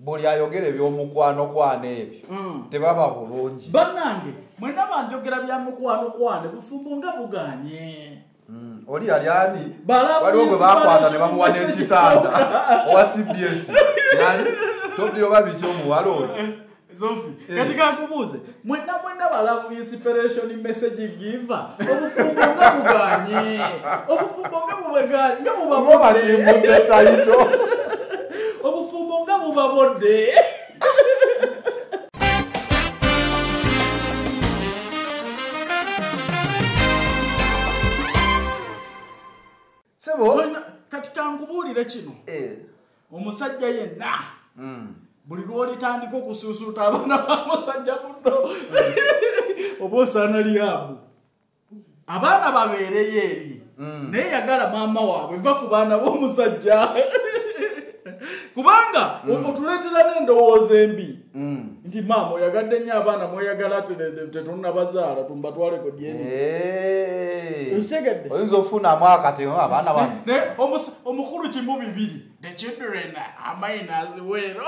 buli ayogera ebyomukwano kwane ebyo tebaba bulungi bannange mwena banjogera bya mukwano kwane bufumbo nga buganye oli yali ani waliwo gwe bakwata ne bamuwa n'ekitanda owa CBS yali tobyo babiki omuwala oyo Zofi katika nkubuze mwena balavu inspiration message giver obufumbo nga buganye nga mubabodde taito obufumbo nga mubabodde sebo katika nkubulire kino omusajja yenna buli lwolitandika okusuusuuta abaana bamusajja muno oba osaana lyabu abaana babeereyo eri naye yagala maama waabwe va ku baana b'omusajja kubanga otuleetera n'endowooza embi nti maama oyagadde nnyo abaana mweyagala tetunnabazaala tumbatwaleko dyeneokitegedde oyinza ofunamu akatemu abaana bano omukulu kimu bibiri the children are mine as well.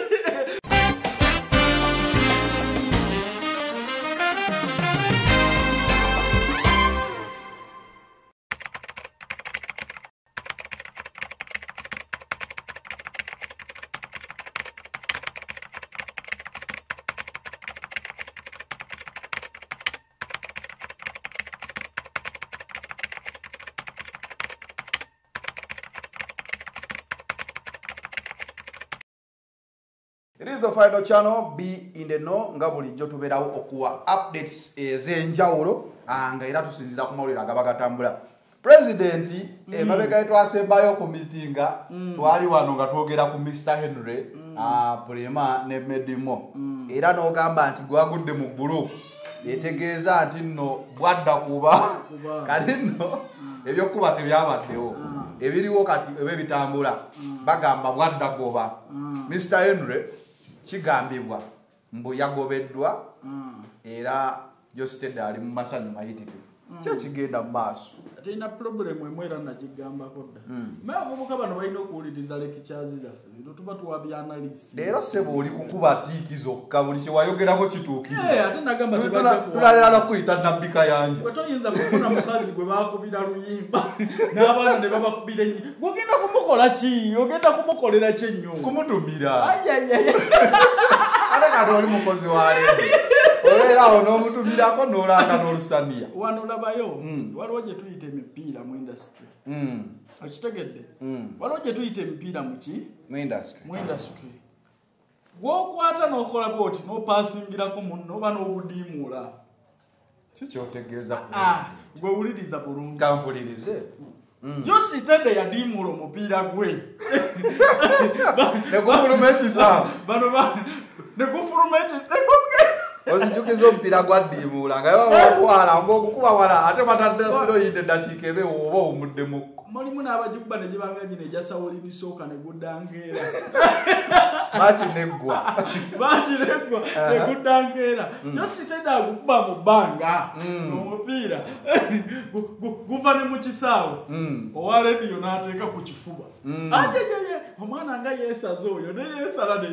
It is the final channel, be in the know, nga bulijjo tubeerawo okuwa updates ez'enjawulo nga era tusinzira ku mawulire agabagatambula. President emabega twasembayo ku mitinga twali wano nga twogera ku Mr. Henry Prima ne Medimo era n'ogamba nti gwagudde mu group etegeeza nti nno bwadda kuba kati nno ebyokuba tebyabaddewo ebiriwo kati ebitambula bagamba bwadda goba. Mr. Henry kigambibwa mbu yagobeddwa era Josted ali mu masanyu mayitirivu kyo kigenda mu maaso atina problem emwe era nakigambako dda naye abavubuka bano balina okuwuliriza lectures zaffe tuba tuwabya analysis leero sebo oli kukuba tiiki zokka buli kyewayogerako kituukire ate nagamba tebajja tulalira nakuyita nabbika yanje toyinza kufuna mukazi gwe bakubira luyimba n'abaana ne babakubira ennyo gwogenda kumukola ki ogenda kumukolera ki ennyo kumutumira ayayaya ate kati oli mukozi wa leero obeerawo n'omutumirako n'olanga n'olusaniya wano olabayo waliwo gye tuyita emipiira mu industry okitegedde waliwo gye tuyita emipiira muki mu industry gwokwata n'okola bwoti n'opasingirako munno oba n'obudiimuula kikyotegeeza gwe wuliriza bulungi kampulirize Josted yadiimuula omupiira gwe negufuluma ekisaawe negufuluma ekisaawe ozijukiza omupiira gwaddiimuula nga yawatwala ng'okukuba wala ate batadde firoyinde eddakiika ebe oba omuddemu mulimu n'abagikuba ne gibanga nyina ejasawoli bisooka ne guddankeera bakineggwa ne guddankeera Josted agukuba mu bbanga omupiira guva ne mu kisaawe owa rediyo n'ateeka ku kifuba ajajaya omwana nga yeesaze oyo neyeesala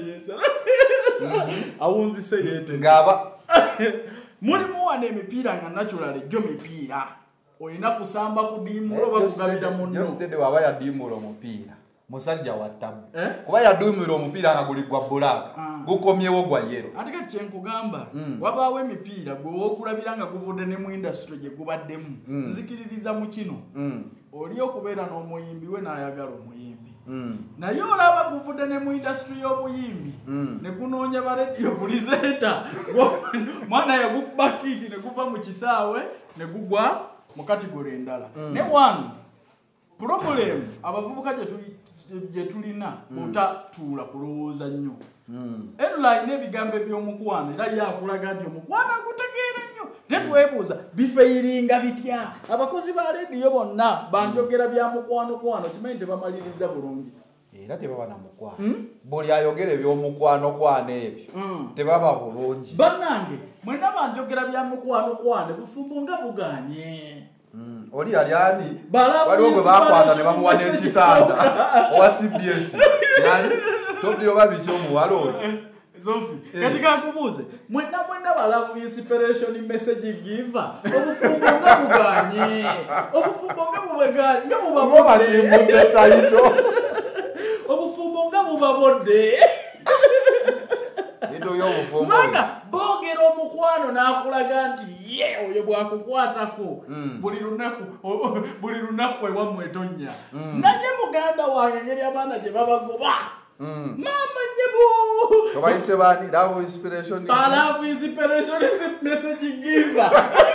awunzise yeete ng'aba mulimu wana emipiira nga naturally gyo mipiira olina kusamba kudiimuula oba kugabira munno Josted waba yadiimuula omupiira musajja wa ttabu kuba yadiimuula omupiira nga guli gwa bbulaaka gukomyewo gwa yero ate kati kyenkugamba wabaawo emipiira gwe wookulabira nga guvudde ne mu industry gye gubaddemu nzikiririza mu kino oli okubeera n'omuyimbi we n'ayagala omuyimbi naye olaba guvudde ne mu industry y'obuyimbi ne gunoonya barediyo pulizenta mwana yagukuba kiiki ne guva mu kisaawe ne gugwa mu kategori endala ne wano problem abavubuka gye tulina otatuula kulowooza nnyo enula ina ebigambo eby'omukwano era yakulaga nti omukwano agutegeera nnyo netwebuuza bifeyiringa bitya abakozi ba rediyo bonna banjogera bya mukwano kimanyi tebamaliriza bulungi era tebaba na mukwano buli ayogera eby'omukwano ebyo tebaba bulungi bannange mwena banjogera bya mukwano bufumbo nga buganye oli yali ani waliwo gwe bakwata ne bamuwa n'ekitanda owa CBS yali Tobyo babicho muwalo. Zofi. Katika nkubuze. Mwenda balavu inspiration message giver. Obufumbo ngabuganye. Obufumbo ngabuganye. Ngabubabode. Obufumbo ngabubabode. Nido yo obufumbo. Manga bogero omukwano nakulaga nti ye oyo bwakukwatako. Buli lunaku ewammwe etonya. Naye muganda wange ngeri abaana gye babagoba. Mama nyebu. Kabaise bani love inspiration. Love inspiration is message giver.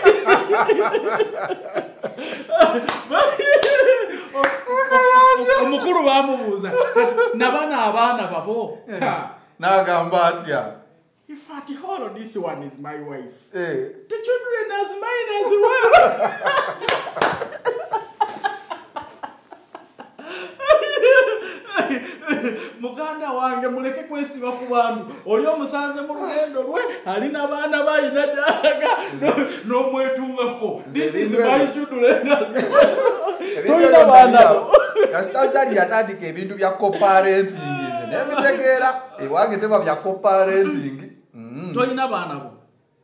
Omukulu bamubuuza nabana abaana babo. Nagamba atya. In fact, all of this one is my wife. The children as mine as well. Muganda wange muleke kwesiba ku bantu. Oli omusanze mu lugendo lwe alina abaana bayina jaga no mwetungako. This is my children as well. Toyina baana. Kasitazali yatandika ebintu bya co-parenting. Nebitegeera ewange teba bya co-parenting. Toyina baana bo.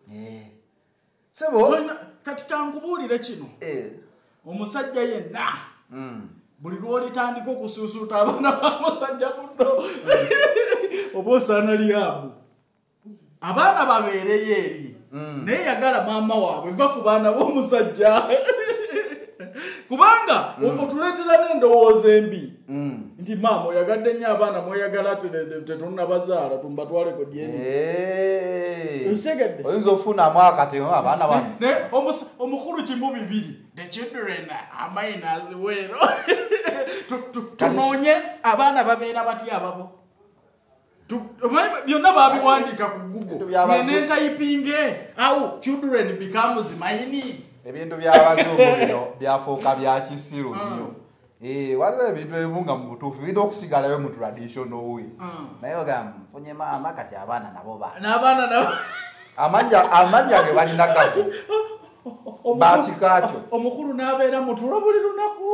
Sebo katika nkubulire kino. Omusajja yenna. Buli lw'olitandika okusuusuuta abaana b'omusajja muno. Oba osaana lyabu. Abaana babeereyo eri. Naye yagala maama waabwe va ku baana b'omusajja. Kubanga otuleetera n'endowooza embi. Nti maama oyagadde nnyo abaana mweyagala tetunnabazaala tumbatwaleko DNA. Okitegedde? Oyinza ofunamu akatema abaana bano. Omukulu kimu bibiri. The children are mine as well. Tunoonye abaana babeera batya ababo. Byonna babiwandiika ku Google. Nene typinge how children becomes mine. Ebintu by'abazungu bino byafuuka bya kisiru nnyo. Waliwo ebintu ebimu nga mu butuufu birina okusigalayo mu traditional way. Naye ogamba mfunye maama kati abaana nabo ba. N'abaana nabo. Amanja ge balina gago. Bakikakyo. Omukulu n'abeera mutulo buli lunaku.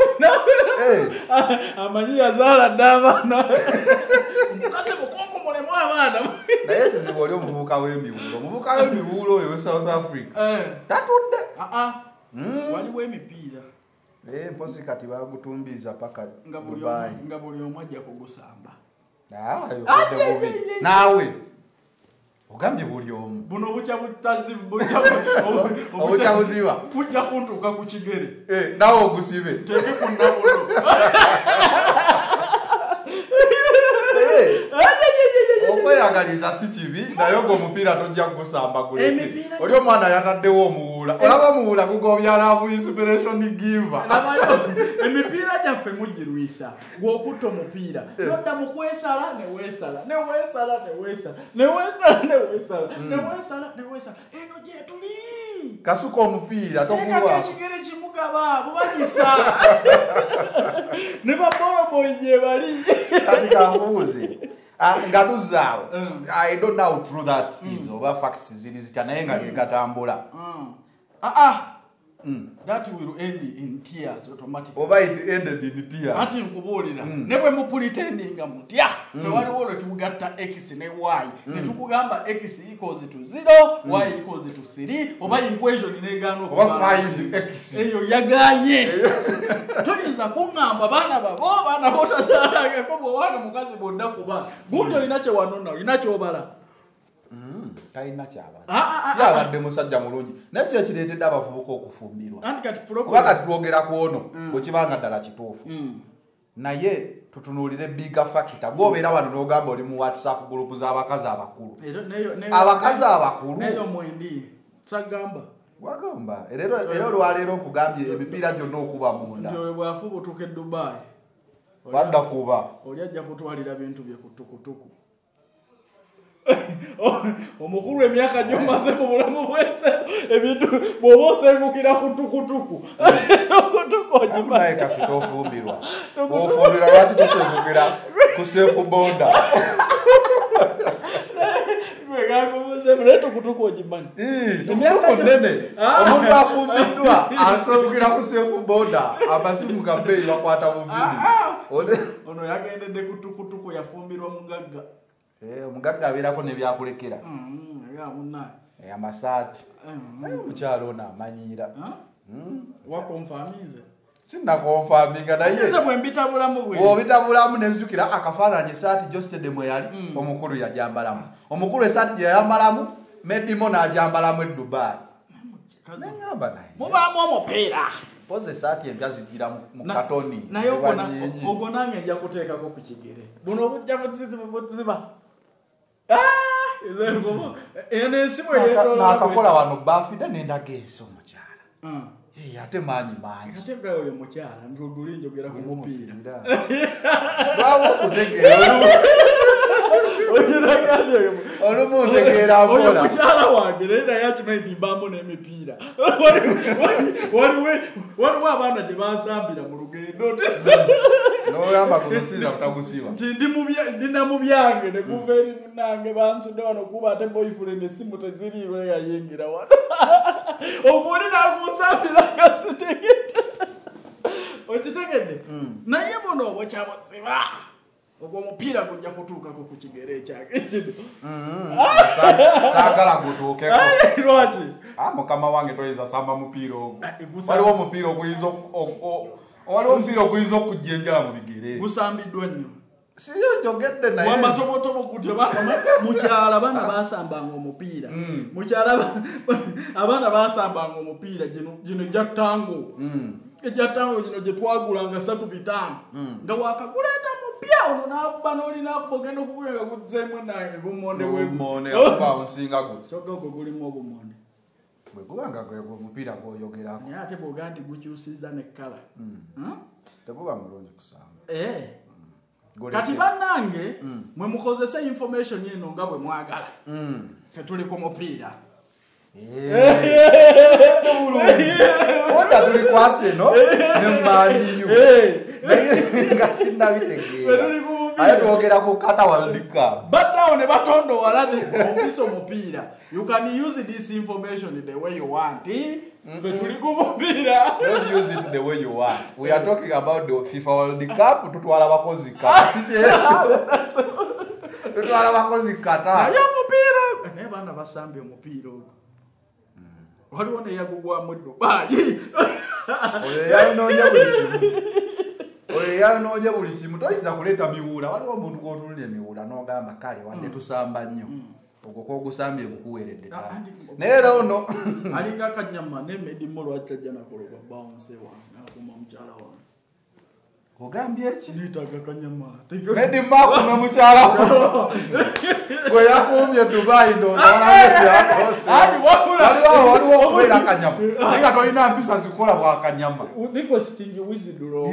Amanyi yazaala dde abaana. Omukazi mukungu mulemu abaana. Naye kizibu oli omuvubuka w'emiwuulo. Omuvubuka w'emiwuulo oyo South Africa. Tatudde. Waliwo emipiira. Mpozi kati bagutumbiza paka Dubai. Nga buli omu ajja kugusamba. Naawe ogambye buli omu. Buno bucha butazi obucha buziba. Bujja kuntuuka ku kigere. Naawe ogusibe. Teke ku nnabulo. Okweyagaliza si kibi naye omupiira tojja kugusamba gule. Oli omwana yataddewo omuwuula. Olaba omuwuula gugobya love inspiration giver. Emipiira gyaffe mugirwisa gw'okutta omupiira. Nodda mu kwesala ne weesala. Eno gye tuli. Kasuka omupiira toguwa. Teka ekigere kimugaba bubanyisa. Ne baboloboyi gye bali. Kati kankubuuze. Ngatuzaawo. I don't know how true that is. Oba facts ziri zitya naye nga gegatambula. That will end in tears automatically. Oba it ended in tears. Ati nkubuulira. Ne bwe mu pretendinga mutya. Fe waliwo lwe tugatta x ne y. Ne tukugamba x equals to 0, y equals to 3. Oba equation neegaana okuba. Find x. Eyo yaganye. Toyinza kuŋŋamba baana babo baana botasaalangako bw'owaana mukazi bw'odda kuba. Gundi olina kye wanona olina ky'obala. Talina kyabala. Yabadde musajja mulungi. Naye kye kireetedde abavubuka okufumbirwa. Kuba kati twogera ku ono bwekibanga ddala kituufu. Naye tutunuulire bigger factor. Gw'obeera wano n'ogamba oli mu WhatsApp group z'abakazi abakulu. Abakazi abakulu. Neyo mwendi. Sagamba. Wagamba. Era olwaleero okugambye emipiira gyonna okuba munda. Nti oyo bw'afuba otuuka e Dubai. Wadda kuba. Oli ajja kutwalira bintu bye ku tukutuku. Omukulu emyaka gy'omaze mu bulamu bwese ebintu bw'oba osengukira ku tukutuku. Naye kasi tofumbirwa. Ofumbirwa lwaki tosengukira ku seefu bonda. Naye tukutuku ogimanyi. Tukutuku nene. Omuntu afumbiddwa asabukira ku safe border abasimu gabe bakwata buvidi ono yagendedde kutukutuku yafumbirwa mugagga omugagga abeerako ne byakulekera ya munna amasaati omukyalo ono amanyiira wakonfamize sinnakonfaminga naye bwembitabulamu bwobitabulamu nenzijukira akafaananyi esaati jostede mwe yali omukulu yajambalamu omukulu esaati gye yayambalamu medimo n'ajambalamu e Dubai neŋŋamba naye mubaamu omupiira poza esaati empya zijjira mu katoni naye ogwo nange nja kuteekako ku kigere buno obujja buziba eno ensimu n'akakola wano baafidde n'endageesa omukyala ate maanyi ate oyo mukyala ntuguli njogera ku mupiira lwawo okutegeera olumu ntegeera mpola oyo mukyala wange naye naye akimanyi nti mbaamu n'emipiira waliwo abaana gye bansambira mu lugendo noyamba kugusiza butagusiba nti ndina mu byange ne kuva eri munange bansudde wano kuba ate boyfriend essimu teziriiwe yayingira wano obuuli nakunsambira nga sitegedde okitegedde naye buno obwekyabuziba ogwo omupiira gujja kutuukako ku kigere ekyange kino saagala gutuukeko lwaki mukama wange toyinza samba mupiira ogwo waliwo omupiira oguyinza okujja enjala mu bigere gusambiddwa nnyo siyo njogedde naye wamatobotobo gutyo mukyala abaana basambanga omupiira mukyala abaana basambanga omupiira gino ejjattango ejjattango gino gye twagulanga 3-5 nga wakaguleeta mupya ono n'akuba n'olinakuba ogenda okubuya nga guzzeemu nange gumonde webawunsinga gutyo kyogga ogwo gulimu obumonde bwe gubanga gwegwo omupiira gwoyogerako naye ate bw'ogaa nti gukyusiza ne kkala teguba mulungi kusamba kati bannange mwe mukozesa information eno nga bwe mwagala ffe tuli ku mupiira onda tuli ku Arsenal ne Man U naye nga sinnabitegeera aye twogera ku Qatar World Cup baddawo ne batondowala okisa omupiira you can use this information the way you want ffe tuli ku mupiira don't use it the way you want we are talking about the FIFA World Cup tutwala bakozi kata tutwala bakozi kata naye omupiira naye baana basambye omupiira ogwo waliwo neyagugwamu Dubai oyo yayinoonya buli kimu oyo yayinoonya buli kimu toyinza kuleeta miwuula waliwo omuntu gw'otulira emiwuula n'ogamba kale wadde tusamba nnyo ogwo kogusambye gukuweeredde ddala naye era ono alinga akanyama nemedimu lwaki ajja nakoloba bounce wange akuma mukyala wange ogambye eki nitaga kanyama medimu akuma mukyala wange gwe yakuumye Dubai waliwo okubeera akanyama naye nga tolina mpisa zikola bwakanyama niko sitingi wizidro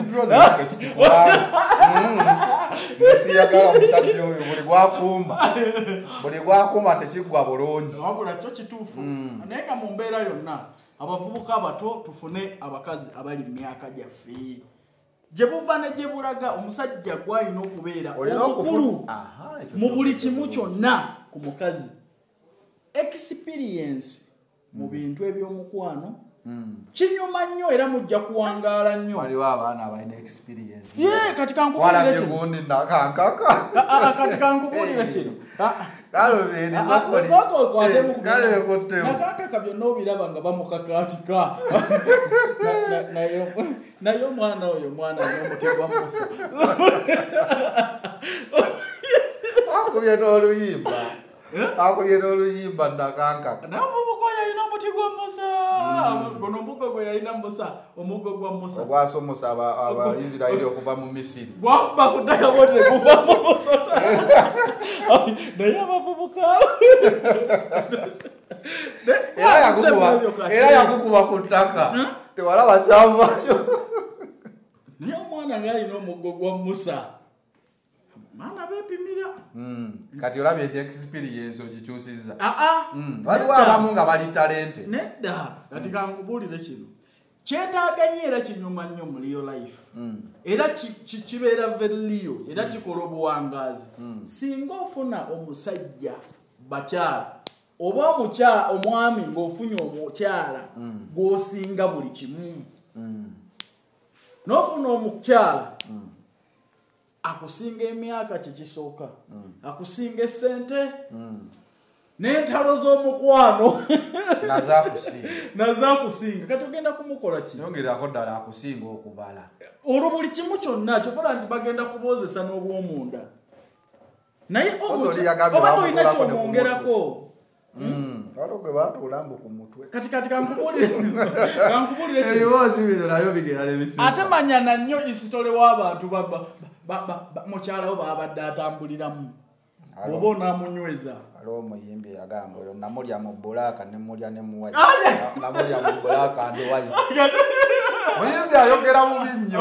siyagala omusajja oyo buli gwakuuma tekiggwa bulungi wabula kyo kituufu naye nga mu mbeera yonna abavubuka abato tufune abakazi abali mu myaka gyaffe gye buva ne gye bulaga omusajja gwalina okubeera omukulu mu buli kimu kyonna ku mukazi experience mu bintu eby'omukwano kinyuma nnyo era mujja kuwangaala nnyo waliwo abaana abalina experience kati kankubuulire kino gundi nakankaka kati kankubuulire kino nakankaka byonna obiraba nga bamukakaatika naye omwana oyo mwana n'omutegwa musa akubye n'oluyimba nakankaka naye omuvugo yalina omuti gwa musa gono omugo gwe yalina musa omuggo gwa musa ogwasomosa abaisirairi okuva mu misiri gwakuba ku ttaka bwoti guva mu musota naye abavubuka era yagukuba ku ttaka tewalaba kyavayo naye omwana ngaalina omuggo gwa musa maana beepimira kati olabye eti experience ogikyusizza waliwo abamu nga bali talente nedda kati kankubuulire kino kyetaaga nnyo era kinyuma nnyo mu real life era kibeera veriliyo era kikola obuwangaazi singa ofuna omusajja bakyala oba omwami ng'ofunye omukyala gw'osinga buli kimu n'ofuna omukyala akusinga emyaka kikisooka akusinga essente n'entalo z'omukwano nazakusinga kati ogenda kumukola ki yongerako ddala akusinga okubala olwo buli kimu kyonna kyokola nti bagenda kuboozesa n'obwomunda naye oba tolina kyomwongerako waliwo gwe batuulambu ku mutwe kati kankubulire ebiwoozi bino nayo bigera nebisi ate manya na nnyo isitole w'abantu mukyalawo babadde atambuliramu bw'oba onaamunyweza waliwo omuyimbi yagamba oyo namulya mu bbulaaka ne mulya ne muwayi namulya mu bbulaaka ndiwayi muyimbi ayogera bubi nnyo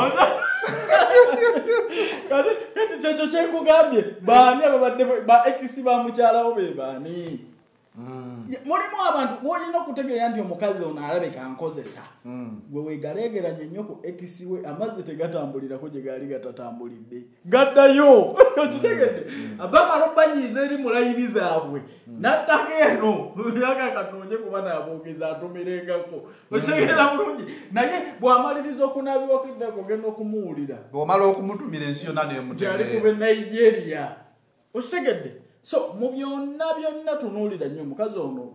kati kyekyo kyenkugambye baani ababadde ba ekisi ba mukyalawo be baani mulimu abantu bwolina okutegeera nti omukazi ono alabeka nkozesa gwe weegaleegeranye nnyo ku ekisi we amazzi tegatambulirako gye gaali gatatambulidde gaddayo okitegedde bamala obbanyiiza eri mulayini zaabwe naddako eno yaka katonje kuba naboogeza atomerengako okitegeera bulungi naye bw'amaliriza okunaabiwakiddako ogenda okumuwulira bw'omala okumutumira ensi yonna nemutegeera gyali kube Nigeria okitegedde so mu byonna tunuulira nnyo omukazi ono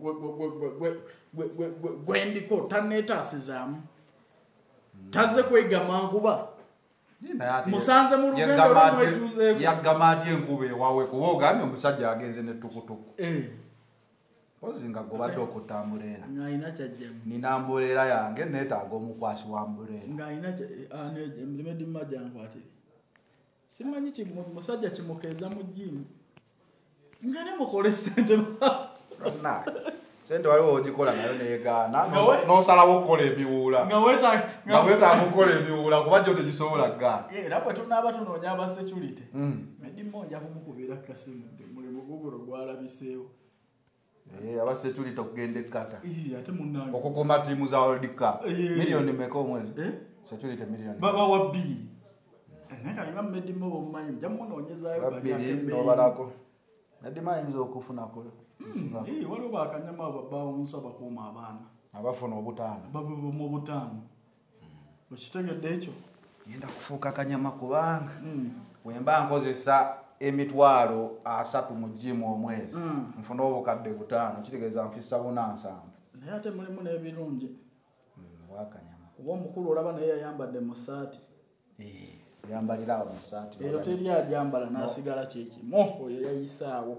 gwendiko taneetaasizaamu tazze kwegama nkuba musanze mu lugendo lwamwetuuzeeko yaggama atya enkuba ewawe kuba ogambye omusajja agenze nettukutuku pozi nga gobadde okutambulera ng'alina kyajjamu nina ambuleera yange neetaaga omukwasi wa mbuleera ng'alina emidimma gyankwatire simanyi musajja kimukeeza mu jjiimu nga ne mukole ssente sente waliwo ogikola nayo neegaana n'osalawo okukola emiwuula nga weetaaga okukola emiwuula kuba gyo tegisobola gaana era bwe tunaaba tunoonya aba security medimma ojja kumukubira kasimu mulimu guguro gwalabiseewo aba security okugenda ekkata ate munnange okukuma ttiimu za World Cup miliyoni meka omwezi security miliyoni babawa 2 naye kalinga medimma oba omumanyi mujja munoonyezayo nobalako nadima ayinza okufunako waliwo bakanyama ababbaawo omusa bakuuma abaana abafuna obutaano mu butaano okitegedde ekyo genda kufuuka kanyama kubanga bwemba nkozesa emitwalo 3 mu jjimu omwezi nfuna obukadde 5 kitegeeza nfissa 7 naye ate mulimu n'ebirungi wakanyama oba omukulu olaba naye yayambadde mu ssaati yambalira awo mu ssaati eyo teri ajambala n'asigala kyekimu oyo yayisaawo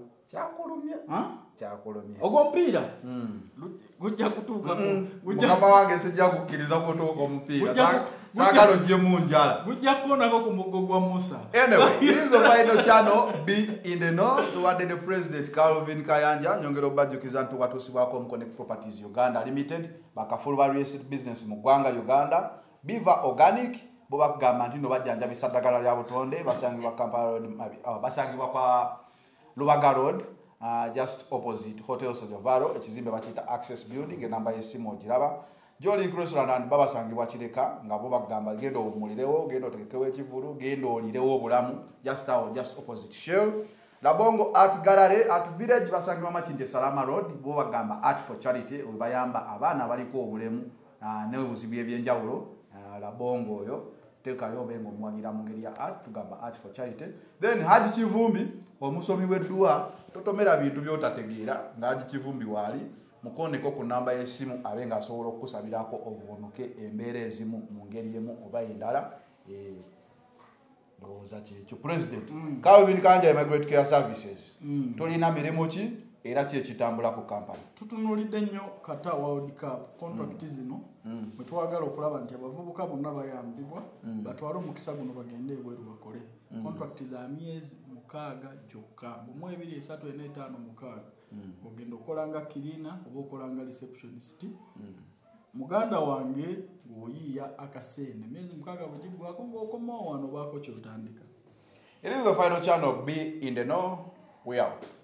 kyakulumya ogw'omupiira gujja kutuuka mukama wange sijja kukkiriza kutuuka omupiira saagala ogyemu njala gujja kukoonako ku muggo gwa Musa. Anyway, it is the final channel Be in the Know tuwadde ne President Calvin Kayanja nyongera obajjukiza nti watuusibwako Connect Properties Uganda Limited bakafulu ba real estate business mu ggwanga Uganda Biva Organic bo bagamba nti no bajjanjabisa ddagala lya butonde basangibwa Kampala Road basangibwa kwa Lubaga Road just opposite Hotel Sojavaro ekizimbe bakiyita Access Building enamba y'essimu ogiraba Jolly Restaurant and babasangibwa Kireka nga bo bagamba genda omulirewo genda otekekewo ekivulu genda olirewo obulamu just opposite Shell Labongo Art Gallery at Village basangibwa Makinde Salama Road bo bagamba Art for Charity bayamba abaana baliko obulemu n'obuzibu ebyenjawulo Labongo oyo tekayo bengo mwagira mu ngeri ya art tugamba Art for Charity then Haji Kivumbi omusomi w'eddua totomera bintu byotategeera nga Haji Kivumbi wali mukoneko ku namba y'essimu abenga asobola okusabirako obuvunuke embeera ezimu mu ngeri emu oba endala ndowooza kyekyo President Calvin Kanja Immigrant Care Services tulina mirimu ki era kyekitambula ku kampani tutunuulidde nnyo kata World Cup contract zino bwe twagala okulaba nti abavubuka bonna bayambibwa batwale omukisa guno bagende ebweru bakole contract za myezi 6 gyokka mu 2 3 4 5 ogenda okolanga kirina oba okolanga receptionist muganda wange bw'oyiiya akasente myezi 6 bwe giggwako ng'okomawo wano baako kyotandika. It is the final channel Be in the Know. We out.